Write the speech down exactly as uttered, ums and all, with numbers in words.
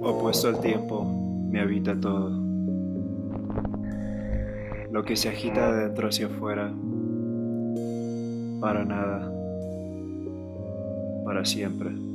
Opuesto al tiempo, me habita todo. Lo que se agita de dentro hacia afuera, para nada, para siempre.